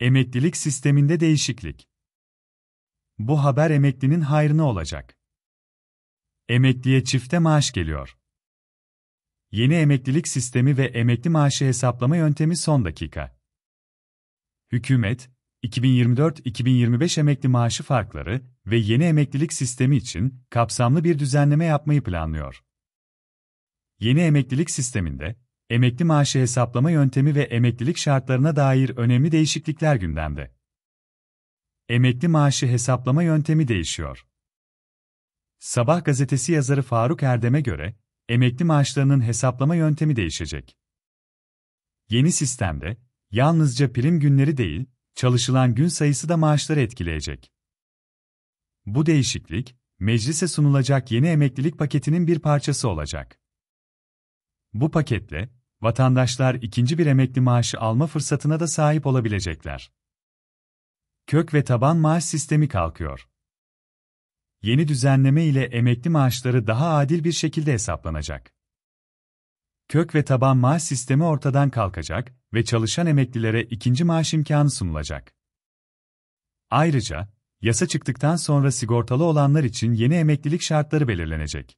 Emeklilik sisteminde değişiklik. Bu haber emeklinin hayrına olacak. Emekliye çifte maaş geliyor. Yeni emeklilik sistemi ve emekli maaşı hesaplama yöntemi son dakika. Hükümet, 2024-2025 emekli maaşı farkları ve yeni emeklilik sistemi için kapsamlı bir düzenleme yapmayı planlıyor. Yeni emeklilik sisteminde, emekli maaşı hesaplama yöntemi ve emeklilik şartlarına dair önemli değişiklikler gündemde. Emekli maaşı hesaplama yöntemi değişiyor. Sabah gazetesi yazarı Faruk Erdem'e göre, emekli maaşlarının hesaplama yöntemi değişecek. Yeni sistemde, yalnızca prim günleri değil, çalışılan gün sayısı da maaşları etkileyecek. Bu değişiklik, meclise sunulacak yeni emeklilik paketinin bir parçası olacak. Bu paketle, vatandaşlar ikinci bir emekli maaşı alma fırsatına da sahip olabilecekler. Kök ve taban maaş sistemi kalkıyor. Yeni düzenleme ile emekli maaşları daha adil bir şekilde hesaplanacak. Kök ve taban maaş sistemi ortadan kalkacak ve çalışan emeklilere ikinci maaş imkanı sunulacak. Ayrıca, yasa çıktıktan sonra sigortalı olanlar için yeni emeklilik şartları belirlenecek.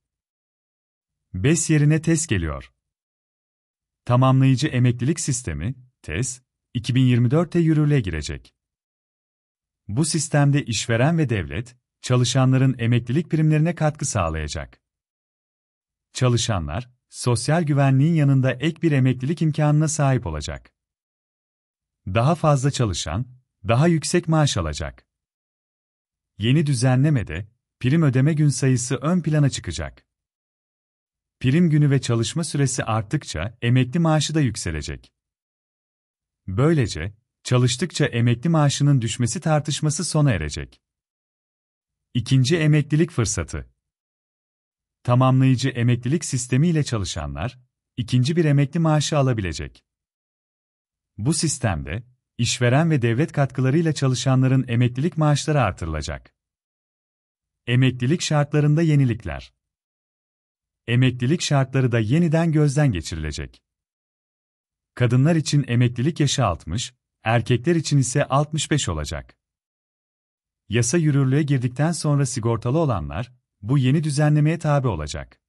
BES yerine TES geliyor. Tamamlayıcı emeklilik sistemi, TES, 2024'te yürürlüğe girecek. Bu sistemde işveren ve devlet, çalışanların emeklilik primlerine katkı sağlayacak. Çalışanlar, sosyal güvenliğin yanında ek bir emeklilik imkanına sahip olacak. Daha fazla çalışan, daha yüksek maaş alacak. Yeni düzenlemede, prim ödeme gün sayısı ön plana çıkacak. Prim günü ve çalışma süresi arttıkça emekli maaşı da yükselecek. Böylece, çalıştıkça emekli maaşının düşmesi tartışması sona erecek. İkinci emeklilik fırsatı. Tamamlayıcı emeklilik sistemi ile çalışanlar, ikinci bir emekli maaşı alabilecek. Bu sistemde, işveren ve devlet katkılarıyla çalışanların emeklilik maaşları artırılacak. Emeklilik şartlarında yenilikler. Emeklilik şartları da yeniden gözden geçirilecek. Kadınlar için emeklilik yaşı 60, erkekler için ise 65 olacak. Yasa yürürlüğe girdikten sonra sigortalı olanlar, bu yeni düzenlemeye tabi olacak.